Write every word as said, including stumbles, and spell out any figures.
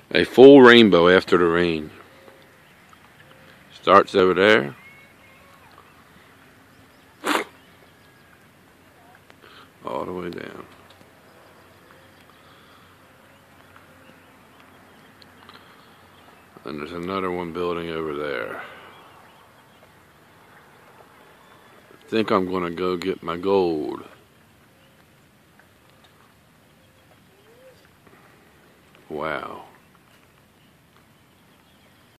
A full rainbow after the rain. Starts over there. All the way down. And there's another one building over there. I think I'm gonna go get my gold. Wow.